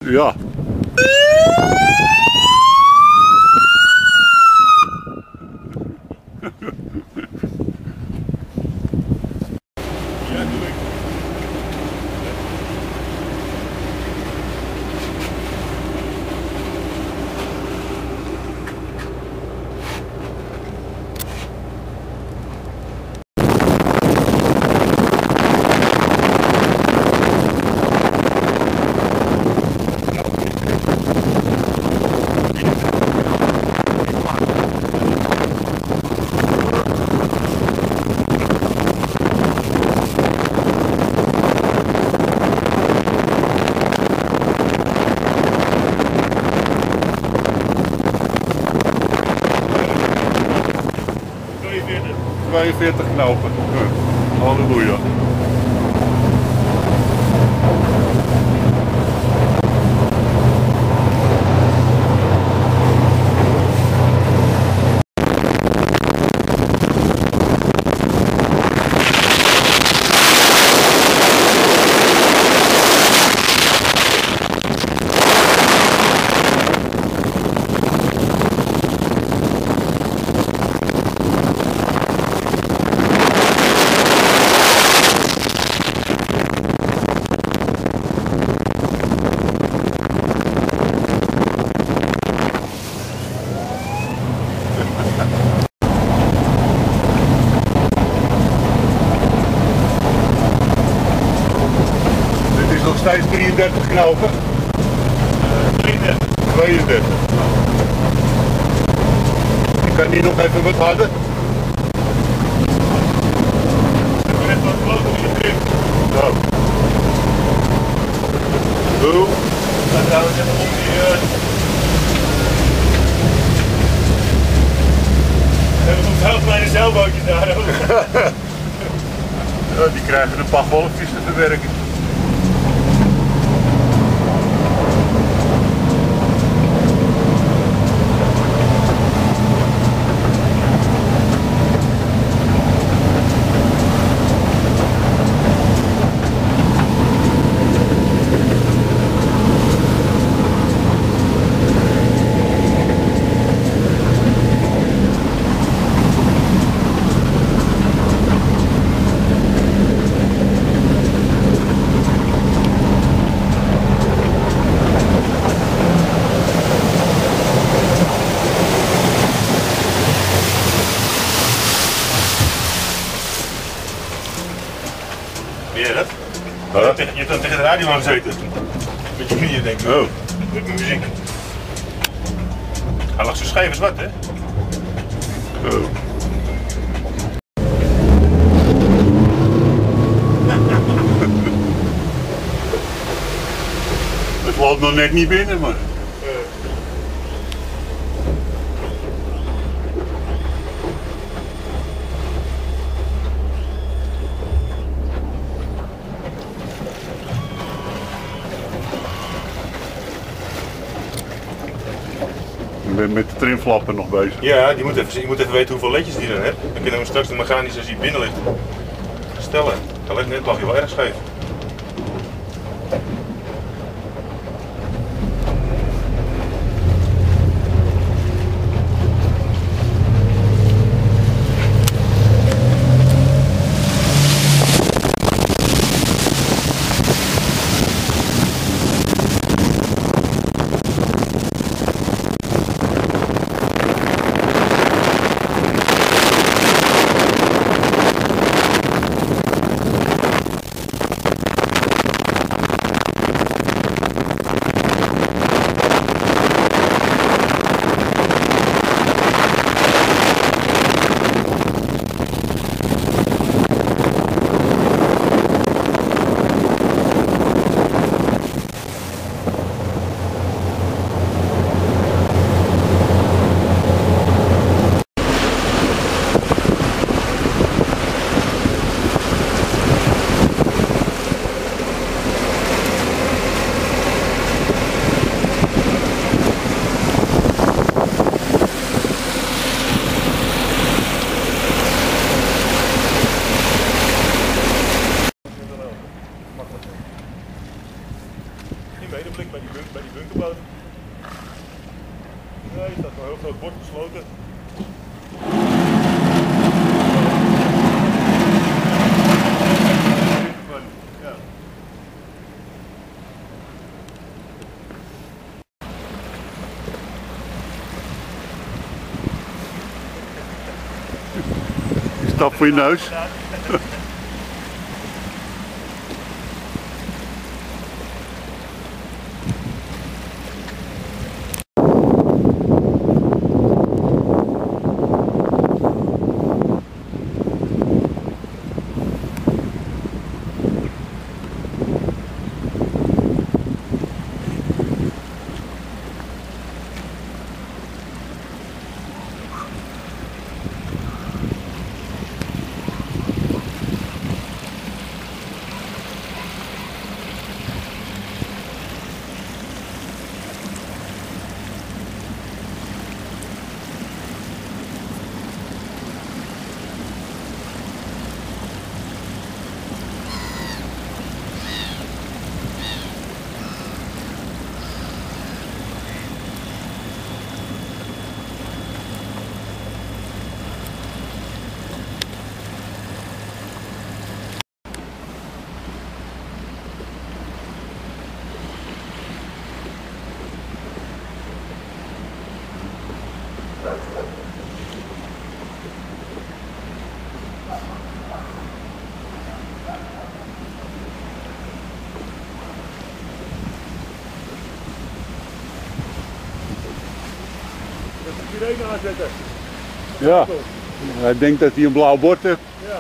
Ja. Ja, doe ik. 42 knopen. Halleluja. Steeds 33 knopen? 32. 32. Ik kan die nog even wat harder. Ik ben net wat groter in de grip. Zo. Zo. Dan gaan we even om die... We hebben nog heel kleine zeilbootjes daar ook. Ja, die krijgen een paar golfjes te verwerken. Je hebt dan tegen de radio aan gezeten. Met je knieën denk ik. Oh. Met muziek. Hij lag zo scheef als wat, hè? Oh. Het loopt nog net niet binnen, maar... Ik ben met de trimflappen nog bezig. Ja, je moet even weten hoeveel ledjes die er hebt. Dan kunnen we straks de mechanisch als die binnen ligt stellen. Net lag je wel erg scheef. het bord gesloten. Ja. Je stap voor je neus. Sirene aanzetten. Ja, hij denkt dat hij een blauw bord heeft. Ja.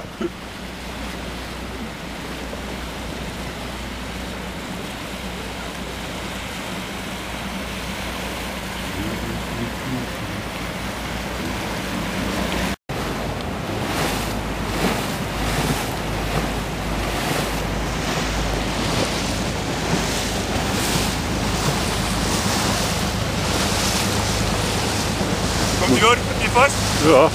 Komt ie hoor, heb je vast? Ja.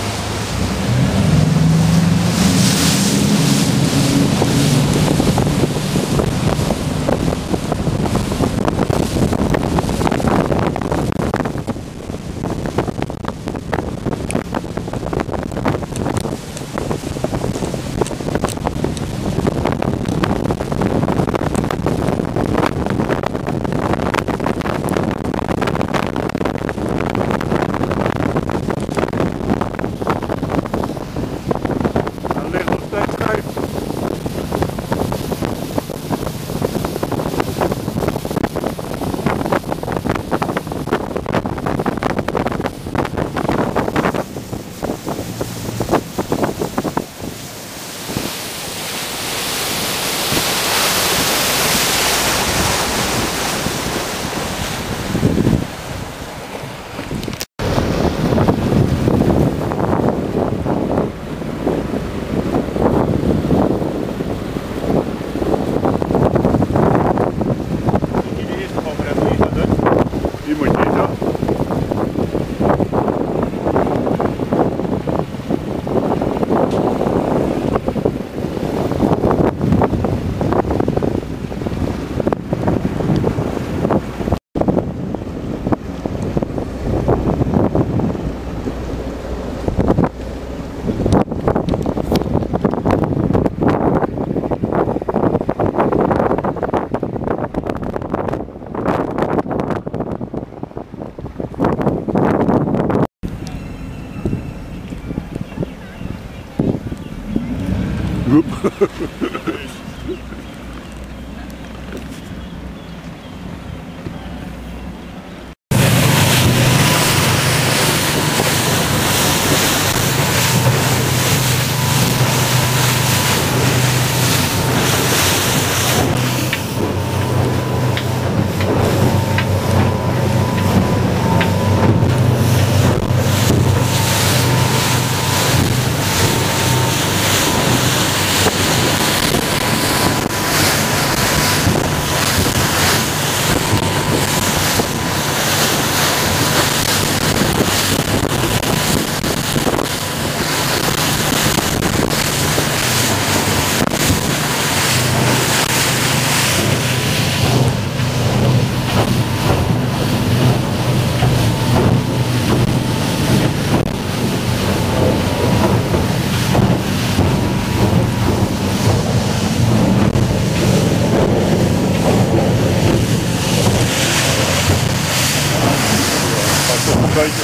Huib.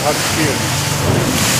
hartstikke keer.